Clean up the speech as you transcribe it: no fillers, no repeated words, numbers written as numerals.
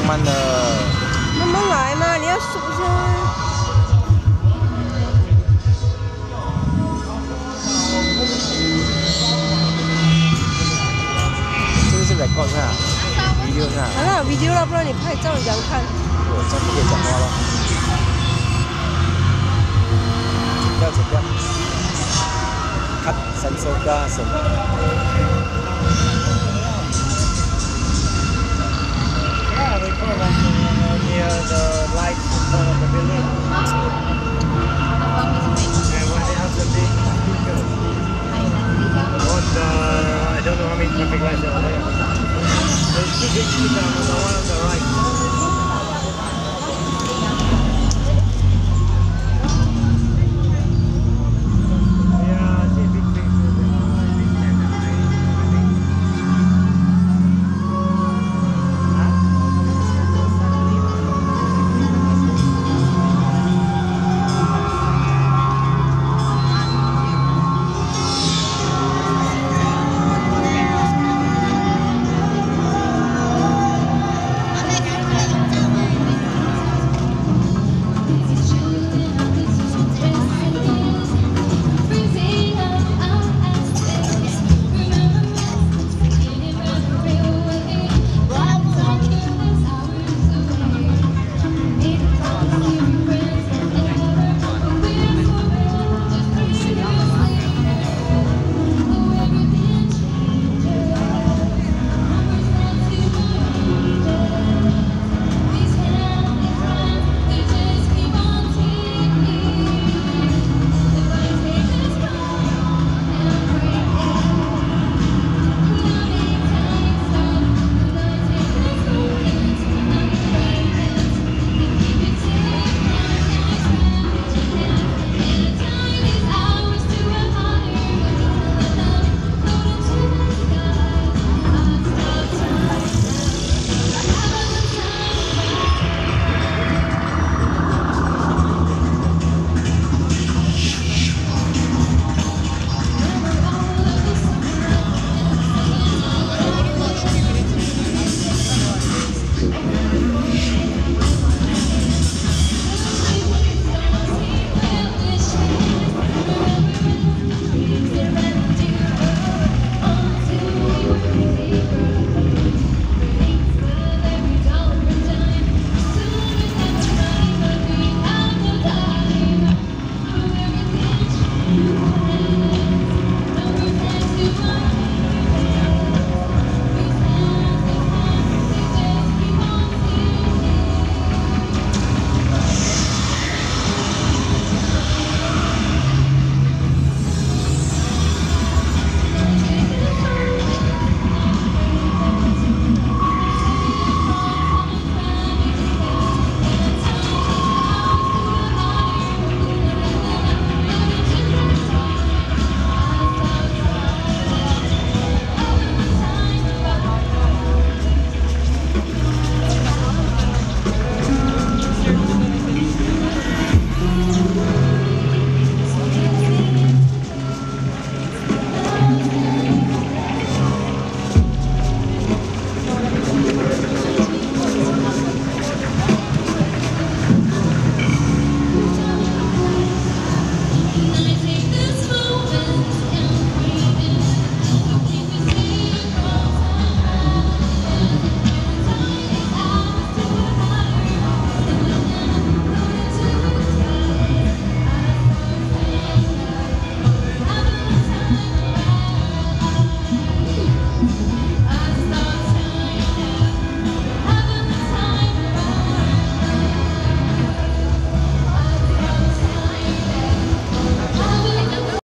慢的。 慢慢来嘛，你要数先。 这个是 record 是吧 ？video 是吧？ 好了 video 了，不然你拍照你怎样看？ 我真不可以讲话了。剪掉。cut sensor 噶什么？ Yeah, we call that near the lights in front of the building. And when they have the big speakers on the, I don't know how many traffic lights are there. There's two big speakers on the one on the right.